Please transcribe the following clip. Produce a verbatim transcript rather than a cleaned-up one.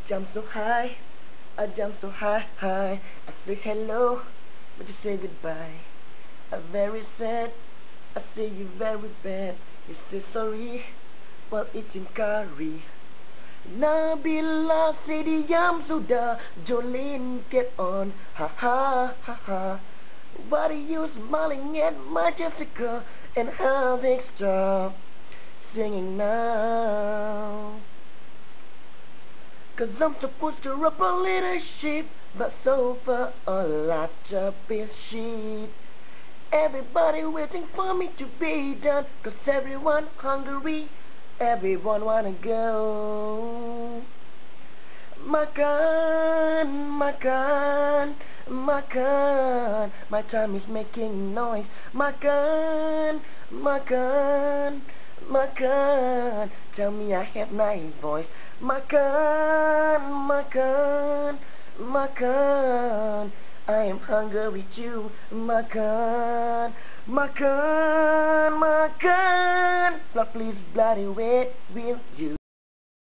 jump so high, I jump so high, high. I say hello, but you say goodbye. I'm very sad, I say you very bad. You say sorry while eating curry. NABILAH say diam, sudah. JOLEEN get on, ha ha ha ha. What are you smiling at my Jessica and Haziq stop singing now? Cause I'm supposed to rub a little sheep, but so far a lot of is sheep. Everybody waiting for me to be done, cause everyone hungry, everyone wanna go. Makan, makan, makan. My time is making noise. Makan, makan, makan. Tell me I have nice voice. Makan, makan, makan. I am hungry too. Makan, makan, makan. Lord, please bloody wait, will you?